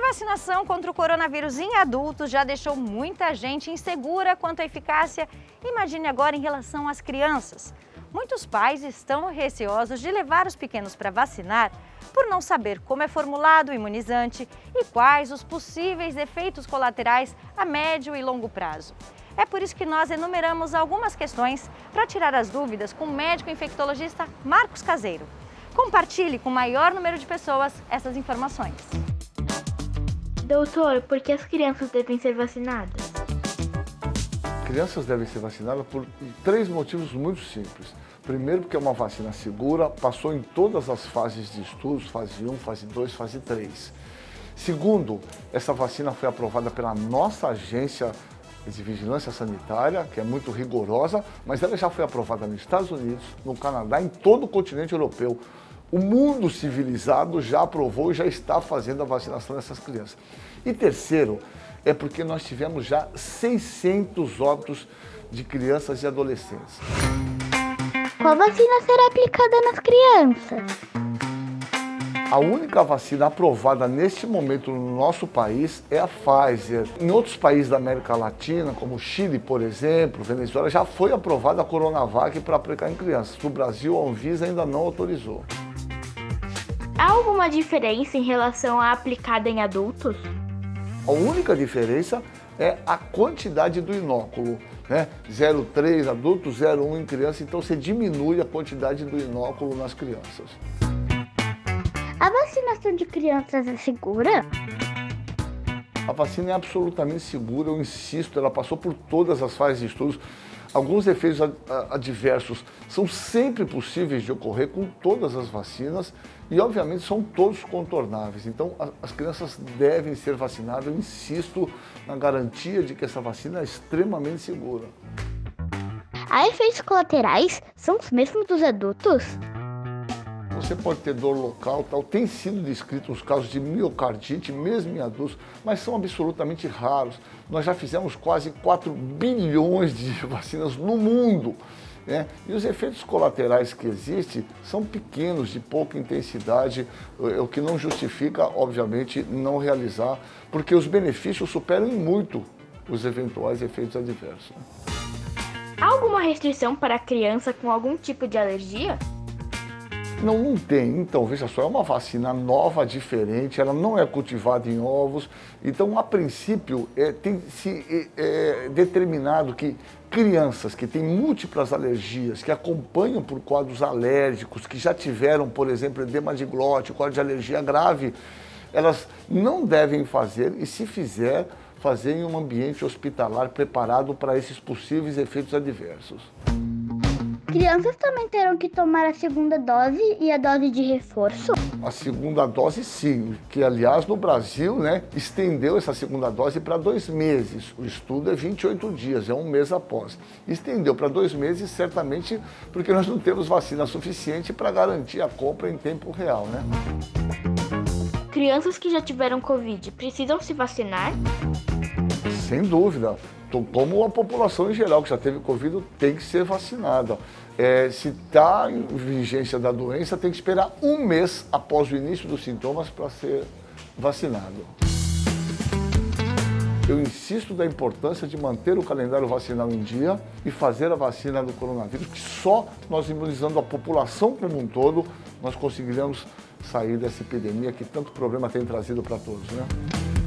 vacinação contra o coronavírus em adultos já deixou muita gente insegura quanto à eficácia. Imagine agora em relação às crianças. Muitos pais estão receosos de levar os pequenos para vacinar por não saber como é formulado o imunizante e quais os possíveis efeitos colaterais a médio e longo prazo. É por isso que nós enumeramos algumas questões para tirar as dúvidas com o médico infectologista Marcos Caseiro. Compartilhe com o maior número de pessoas essas informações. Doutor, por que as crianças devem ser vacinadas? Crianças devem ser vacinadas por 3 motivos muito simples. Primeiro, porque é uma vacina segura, passou em todas as fases de estudos, fase 1, fase 2, fase 3. Segundo, essa vacina foi aprovada pela nossa agência de vigilância sanitária, que é muito rigorosa, mas ela já foi aprovada nos Estados Unidos, no Canadá, em todo o continente europeu. O mundo civilizado já aprovou e já está fazendo a vacinação dessas crianças. E terceiro, é porque nós tivemos já 600 óbitos de crianças e adolescentes. Qual vacina será aplicada nas crianças? A única vacina aprovada neste momento no nosso país é a Pfizer. Em outros países da América Latina, como Chile, por exemplo, Venezuela, já foi aprovada a Coronavac para aplicar em crianças. No Brasil, a Anvisa ainda não autorizou. Há alguma diferença em relação à aplicada em adultos? A única diferença é a quantidade do inóculo, né? 0,3 adulto, 0,1 em criança, então você diminui a quantidade do inóculo nas crianças. A vacinação de crianças é segura? A vacina é absolutamente segura, eu insisto, ela passou por todas as fases de estudos. Alguns efeitos adversos são sempre possíveis de ocorrer com todas as vacinas e, obviamente, são todos contornáveis. Então, as crianças devem ser vacinadas. Eu insisto na garantia de que essa vacina é extremamente segura. Há efeitos colaterais? São os mesmos dos adultos? Você pode ter dor local, tal. Tem sido descrito os casos de miocardite, mesmo em adultos, mas são absolutamente raros. Nós já fizemos quase 4 bilhões de vacinas no mundo, né? E os efeitos colaterais que existem são pequenos, de pouca intensidade, o que não justifica, obviamente, não realizar, porque os benefícios superam muito os eventuais efeitos adversos. Há alguma restrição para a criança com algum tipo de alergia? Não tem. Então, veja só, é uma vacina nova, diferente, ela não é cultivada em ovos. Então, a princípio, tem se determinado que crianças que têm múltiplas alergias, que acompanham por quadros alérgicos, que já tiveram, por exemplo, edema de glote, quadro de alergia grave, elas não devem fazer, e se fizer, fazer em um ambiente hospitalar preparado para esses possíveis efeitos adversos. Crianças também terão que tomar a segunda dose e a dose de reforço? A segunda dose, sim, que aliás no Brasil, né, estendeu essa segunda dose para 2 meses. O estudo é 28 dias, é 1 mês após. Estendeu para 2 meses, certamente porque nós não temos vacina suficiente para garantir a compra em tempo real, né? Crianças que já tiveram Covid precisam se vacinar? Sem dúvida. Como a população em geral que já teve Covid tem que ser vacinada. Se está em vigência da doença, tem que esperar 1 mês após o início dos sintomas para ser vacinado. Eu insisto da importância de manter o calendário vacinal em dia e fazer a vacina do coronavírus, que só nós imunizando a população como um todo, nós conseguiremos sair dessa epidemia que tanto problema tem trazido para todos, né?